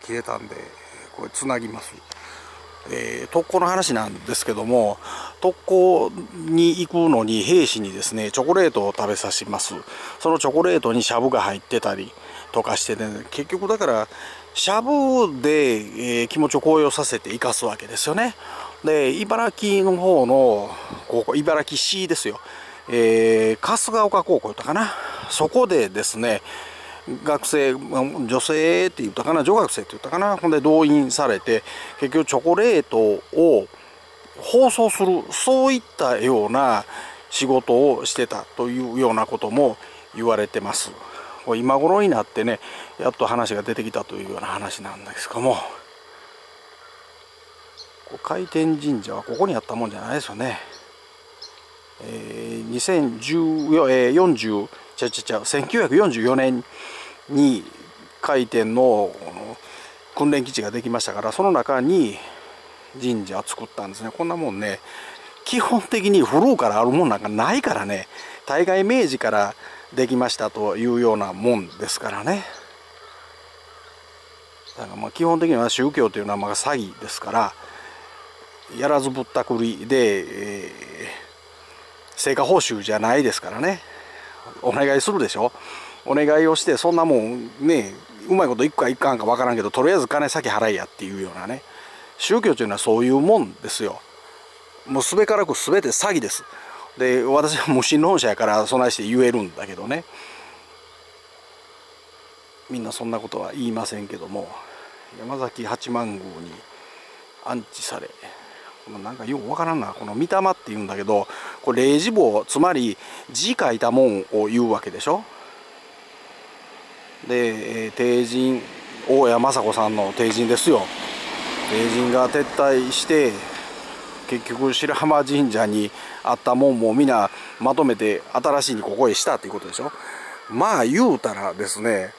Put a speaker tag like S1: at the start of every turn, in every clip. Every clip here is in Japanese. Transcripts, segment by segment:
S1: 切れたんでこれつなぎます。特攻の話なんですけども、特攻に行くのに兵士にですねチョコレートを食べさせます。そのチョコレートにシャブが入ってたりとかしてね、結局だからシャブで、気持ちを高揚させて生かすわけですよね。で茨城の方の高校、茨城市ですよ、春日丘高校だったかな、そこでですね学生、女性って言ったかな、女学生って言ったかな、ほんで動員されて結局チョコレートを包装する、そういったような仕事をしてたというようなことも言われてます。今頃になってねやっと話が出てきたというような話なんですけども、回転神社はここにあったもんじゃないですよね。1944年に回転の訓練基地ができましたから、その中に神社を作ったんですね。こんなもんね基本的に古からあるもんなんかないからね、大概明治からできましたというようなもんですからね。だからまあ基本的には宗教というのはまあ詐欺ですから、やらずぶったくりで、成果報酬じゃないですからね。お願いするでしょ、お願いをしてそんなもんねうまいこといくかいかんかわからんけどとりあえず金先払いやっていうようなね、宗教というのはそういうもんですよ。もうすべからく全て詐欺です。で私は無神論者やからそないして言えるんだけどね、みんなそんなことは言いませんけども、山崎八幡宮に安置され、なんかようわからんな、この御霊っていうんだけど、これ霊字簿、つまり字書いたもんを言うわけでしょ。で帝人大谷雅子さんの帝人ですよ。帝人が撤退して結局白浜神社にあったもんもみんなまとめて新しいにここへしたっていうことでしょ。まあ言うたらですね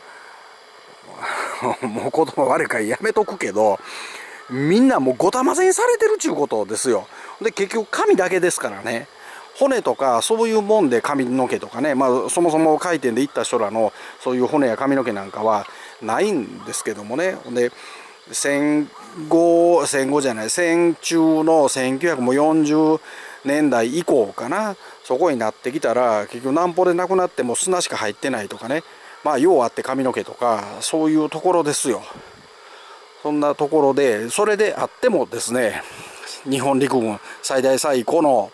S1: もう言葉悪いからやめとくけど、みんなもうごたまぜにされてるっちゅうことですよ。で結局髪だけですからね、骨とかそういうもんで髪の毛とかね、まあそもそも回転で行った人らのそういう骨や髪の毛なんかはないんですけどもね。で戦後じゃない、戦中の1940年代以降かな、そこになってきたら結局南方でなくなっても砂しか入ってないとかね、まあようあって髪の毛とかそういうところですよ。そんなところで、それであってもですね、日本陸軍最大最古の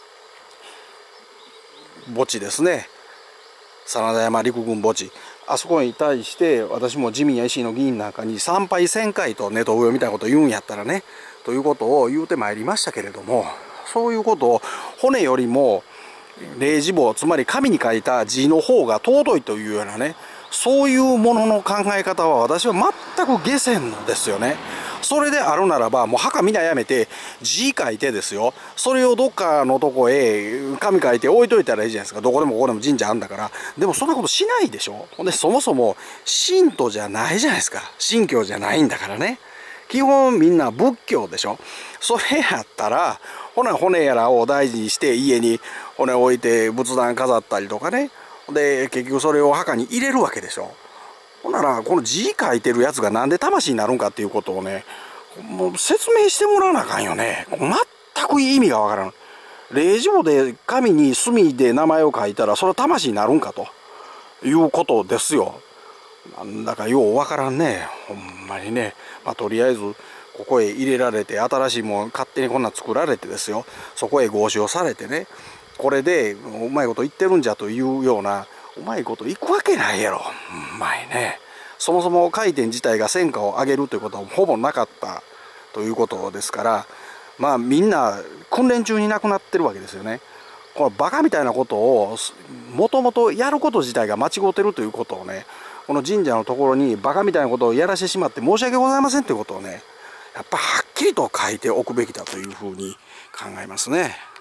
S1: 墓地ですね、真田山陸軍墓地、あそこに対して私も自民や維新の議員なんかに参拝せんかいとネトウヨみたいなことを言うんやったらねということを言うてまいりましたけれども、そういうことを骨よりも霊字簿、つまり紙に書いた字の方が尊いというようなね、そういうものの考え方は私は全く下船なんですよね。それであるならばもう墓みんなやめて字書いてですよ、それをどっかのとこへ紙書いて置いといたらいいじゃないですか。どこでもここでも神社あるんだから。でもそんなことしないでしょ。ほんでそもそも神道じゃないじゃないですか、神教じゃないんだからね。基本みんな仏教でしょ。それやったらほな骨やらを大事にして家に骨置いて仏壇飾ったりとかね、で結局それを墓に入れるわけでしょ。ほんならこの字書いてるやつがなんで魂になるんかっていうことをね、もう説明してもらわなあかんよね。全く意味がわからん。霊場で紙に墨で名前を書いたらそれは魂になるんかということですよ。なんだかようわからんね、ほんまにね。まあとりあえずここへ入れられて新しいもん勝手にこんなん作られてですよ、そこへ合祀をされてね、これでうまいこと言ってるんじゃというようなうまいこといくわけないやろ。うまいね。そもそも回転自体が戦果を上げるということはほぼなかったということですから、まあみんな訓練中に亡くなってるわけですよね。このバカみたいなことをもともとやること自体が間違ってるということをね、この神社のところにバカみたいなことをやらしてしまって申し訳ございませんということをね、やっぱはっきりと書いておくべきだというふうに考えますね。